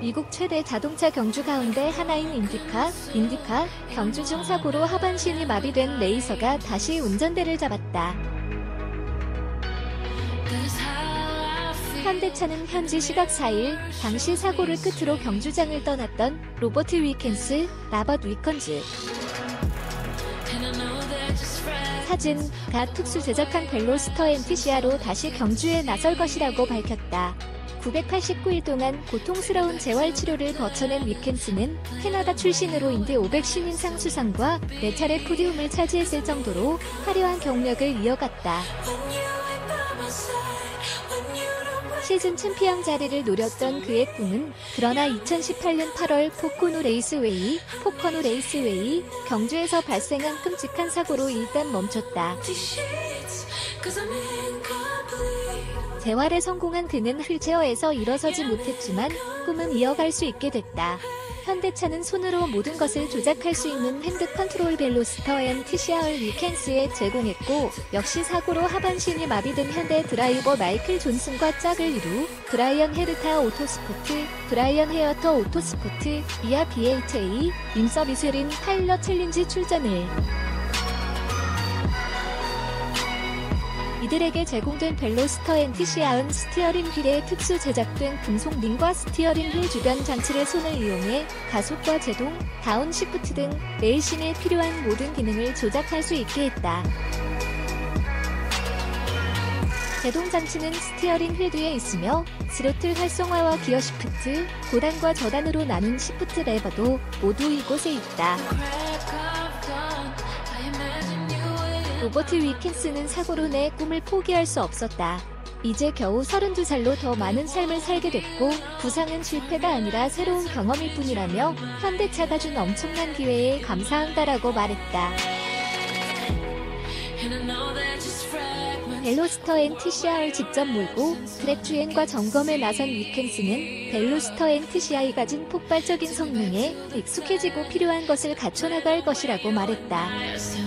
미국 최대 자동차 경주 가운데 하나인 인디카 경주 중 사고로 하반신이 마비된 레이서가 다시 운전대를 잡았다. 현대차는 현지 시각 4일 당시 사고를 끝으로 경주장을 떠났던 로버트 위켄스, 라버트 위컨즈 사진가 특수 제작한 벨로스터 NTCR로 다시 경주에 나설 것이라고 밝혔다. 989일 동안 고통스러운 재활치료를 거쳐낸 위켄스는 캐나다 출신으로 인디 500 신인상 수상과 4차례 포디움을 차지했을 정도로 화려한 경력을 이어갔다. 시즌 챔피언 자리를 노렸던 그의 꿈은 그러나 2018년 8월 포코노 레이스웨이 경주에서 발생한 끔찍한 사고로 일단 멈췄다. 재활에 성공한 그는 휠체어에서 일어서지 못했지만 꿈은 이어갈 수 있게 됐다. 현대차는 손으로 모든 것을 조작할 수 있는 핸드 컨트롤 벨로스터 NTCR 위켄스에 제공했고, 역시 사고로 하반신이 마비된 현대 드라이버 마이클 존슨과 짝을 이루 브라이언 헤어터 오토스포트 이하 BHA 임서비스린 파일럿 챌린지 출전을 이들에게 제공된 벨로스터 NTCR은 스티어링 휠에 특수 제작된 금속 링과 스티어링 휠 주변 장치의 손을 이용해 가속과 제동, 다운 시프트 등 레이싱에 필요한 모든 기능을 조작할 수 있게 했다. 제동 장치는 스티어링 휠 뒤에 있으며 스로틀 활성화와 기어 시프트, 고단과 저단으로 나눈 시프트 레버도 모두 이곳에 있다. 로버트 위켄스는 사고로 내 꿈을 포기할 수 없었다. 이제 겨우 32살로 더 많은 삶을 살게 됐고 부상은 실패가 아니라 새로운 경험일 뿐이라며 현대차가 준 엄청난 기회에 감사한다라고 말했다. 벨로스터 NTCR을 직접 몰고 트랙 주행과 점검에 나선 위켄스는 벨로스터 NTCR이 가진 폭발적인 성능에 익숙해지고 필요한 것을 갖춰나갈 것이라고 말했다.